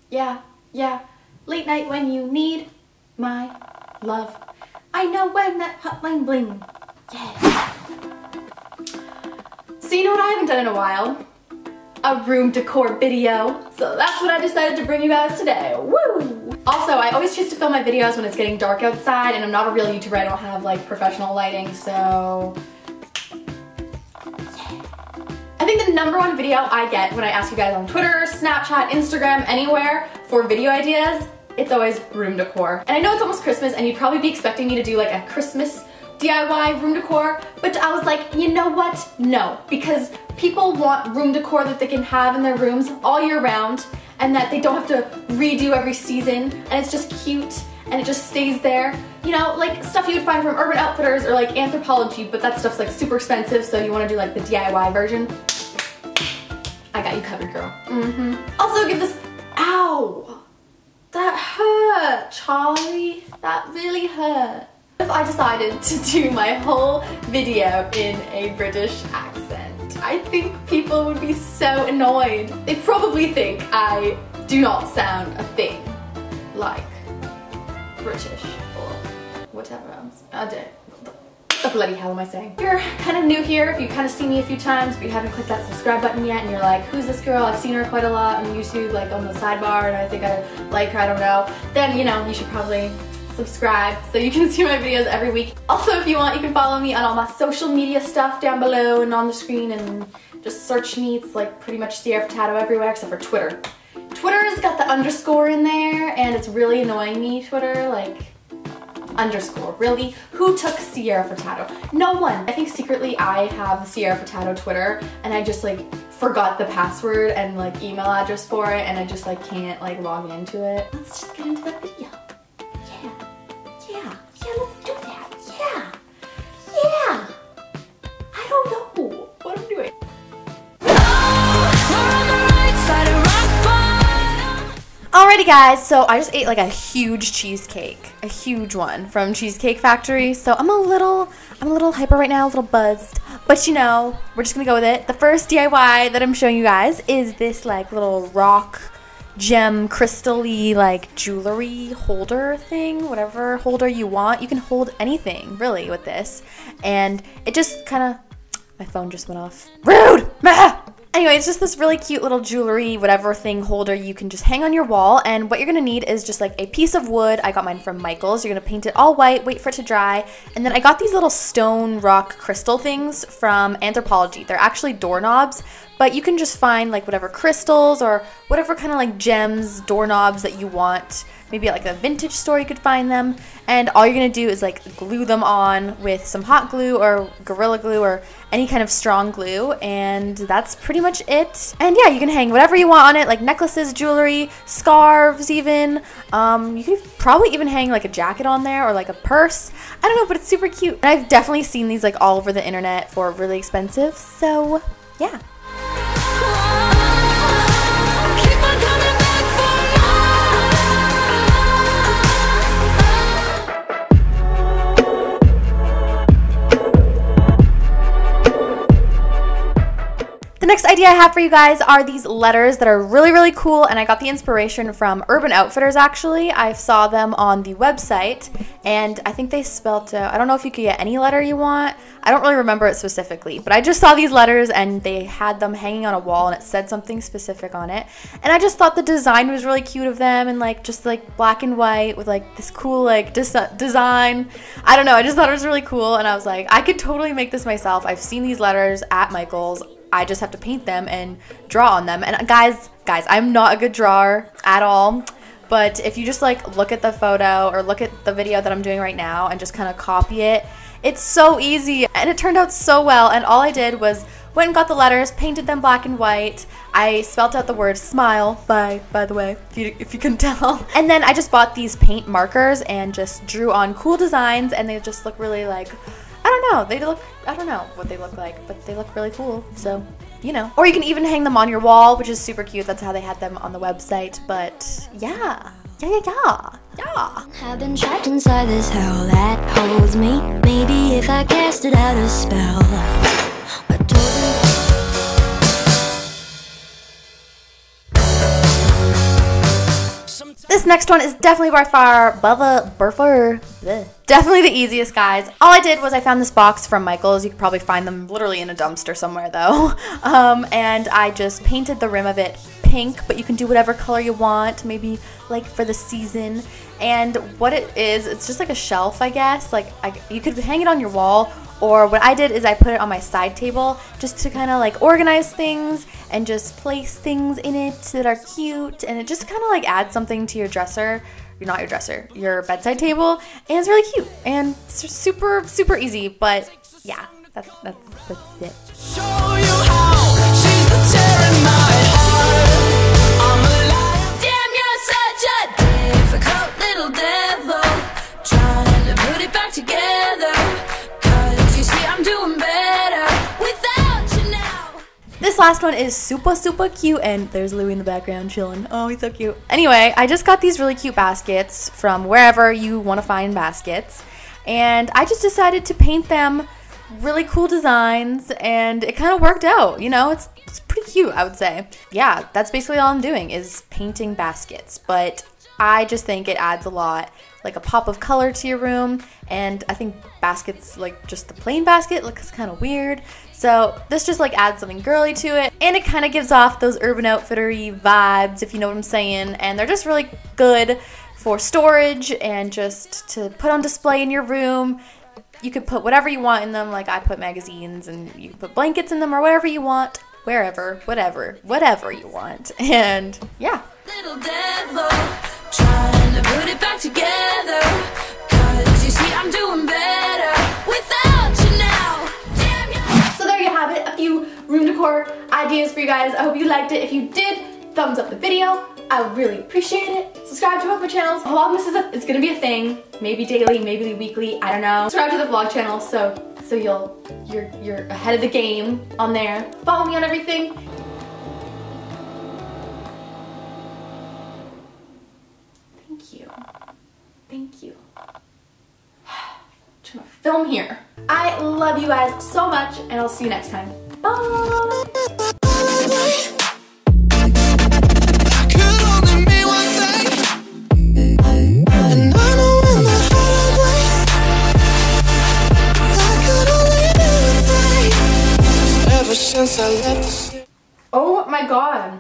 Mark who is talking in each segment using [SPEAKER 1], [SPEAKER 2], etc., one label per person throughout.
[SPEAKER 1] Yeah, yeah. Late night when you need my love. I know when that hotline bling. Yeah. So you know what I haven't done in a while? A room decor video. So that's what I decided to bring you guys today. Woo! Also, I always choose to film my videos when it's getting dark outside, and I'm not a real YouTuber. I don't have like professional lighting, so I think the #1 video I get when I ask you guys on Twitter, Snapchat, Instagram, anywhere for video ideas, it's always room decor. And I know it's almost Christmas and you'd probably be expecting me to do like a Christmas DIY room decor, but I was like, you know what? No, because people want room decor that they can have in their rooms all year round and that they don't have to redo every season, and it's just cute and it just stays there. You know, like stuff you would find from Urban Outfitters or like Anthropologie, but that stuff's like super expensive, so you want to do like the DIY version. I got you covered, girl. Also give this, ow, that hurt, Charlie, that really hurt. If I decided to do my whole video in a British accent, I think people would be so annoyed. They probably think I do not sound a thing like British or whatever else. I don't. What the bloody hell am I saying? If you're kind of new here, if you kind of see me a few times but you haven't clicked that subscribe button yet and you're like, who's this girl? I've seen her quite a lot on YouTube, like on the sidebar, and I think I like her, I don't know. Then, you know, you should probably subscribe so you can see my videos every week. Also, if you want, you can follow me on all my social media stuff down below and on the screen, and just search me. It's like pretty much Sierra Furtado everywhere except for Twitter. Twitter's got the underscore in there and it's really annoying me, Twitter, like underscore, really? Who took Sierra Furtado? No one. I think secretly I have the Sierra Furtado Twitter and I just like forgot the password and like email address for it, and I just like can't like log into it. Let's just get into the video. Yeah, let's do that. Yeah. I don't know what I'm doing. Alrighty guys, so I just ate like a huge cheesecake, a huge one from Cheesecake Factory. So I'm a little hyper right now, a little buzzed, but you know, we're just gonna go with it. The first DIY that I'm showing you guys is this like little rock gem crystal-y like jewelry holder thing, whatever holder you want. You can hold anything really with this, and it just kind of, my phone just went off. Rude! Anyway, it's just this really cute little jewelry, whatever thing holder you can just hang on your wall, and what you're gonna need is just like a piece of wood. I got mine from Michael's. You're gonna paint it all white, wait for it to dry, and then I got these little stone rock crystal things from Anthropologie. They're actually doorknobs, but you can just find like whatever crystals or whatever kind of like gems, doorknobs that you want. Maybe at like a vintage store you could find them, and all you're gonna do is like glue them on with some hot glue or Gorilla Glue or any kind of strong glue, and that's pretty much it. And yeah, you can hang whatever you want on it, like necklaces, jewelry, scarves even. You could probably even hang like a jacket on there or like a purse. I don't know, but it's super cute. And I've definitely seen these like all over the internet for really expensive, so yeah. The next idea I have for you guys are these letters that are really, really cool, and I got the inspiration from Urban Outfitters actually. I saw them on the website, and I think they spelled out, I don't know if you could get any letter you want. I don't really remember it specifically, but I just saw these letters and they had them hanging on a wall and it said something specific on it. And I just thought the design was really cute of them, and like just like black and white with like this cool like design. I don't know, I just thought it was really cool, and I was like, I could totally make this myself. I've seen these letters at Michael's. I just have to paint them and draw on them. And guys, I'm not a good drawer at all. But if you just like look at the photo or look at the video that I'm doing right now and just kind of copy it, it's so easy. And it turned out so well. And all I did was went and got the letters, painted them black and white. I spelt out the word smile, by the way, if you can tell. And then I just bought these paint markers and just drew on cool designs, and they just look really like, I don't know, they look, I don't know what they look like, but they look really cool, so, you know. Or you can even hang them on your wall, which is super cute. That's how they had them on the website, but yeah. I've been trapped inside this hell that holds me. Maybe if I cast it out a spell, but this next one is definitely by far, definitely the easiest, guys. All I did was I found this box from Michael's. You could probably find them literally in a dumpster somewhere though. And I just painted the rim of it pink, but you can do whatever color you want, maybe like for the season. And what it is, it's just like a shelf, I guess. Like you could hang it on your wall, or what I did is I put it on my side table just to kind of like organize things and just place things in it that are cute, and it just kind of like adds something to your dresser. Not your dresser, your bedside table, and it's really cute and super, super easy. But yeah, that's it. Show you how she's the tear in my heart. I'm alive. Damn, you're such a difficult little devil, trying to put it back together. 'Cause you see, I'm doing better without you now. This last one is super, super cute, and there's Louie in the background chilling. Oh, he's so cute. Anyway, I just got these really cute baskets from wherever you want to find baskets, and I just decided to paint them really cool designs, and it kind of worked out. You know, it's pretty cute, I would say. Yeah, that's basically all I'm doing is painting baskets, but I just think it adds a lot, like a pop of color to your room, and I think baskets, like just the plain basket, looks kind of weird. So this just like adds something girly to it, and it kind of gives off those Urban Outfitter-y vibes, if you know what I'm saying, and they're just really good for storage and just to put on display in your room. You could put whatever you want in them, like I put magazines, and you can put blankets in them or whatever you want, wherever, whatever you want, and yeah. Little devil, trying to put it back together, 'cause you see I'm doing better without you now. Damn you. So there you have it, a few room decor ideas for you guys. I hope you liked it. If you did, thumbs up the video. I would really appreciate it. Subscribe to both my channels. Vlogmas is gonna be a thing. Maybe daily, maybe weekly, I don't know. Subscribe to the vlog channel so you're ahead of the game on there. Follow me on everything. Thank you. I'm trying to film here. I love you guys so much, and I'll see you next time. Bye! Oh my god.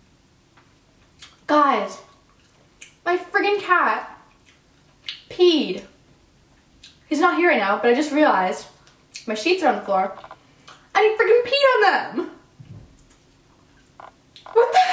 [SPEAKER 1] Guys, my friggin' cat peed. He's not here right now, but I just realized my sheets are on the floor and he freaking peed on them. What the heck?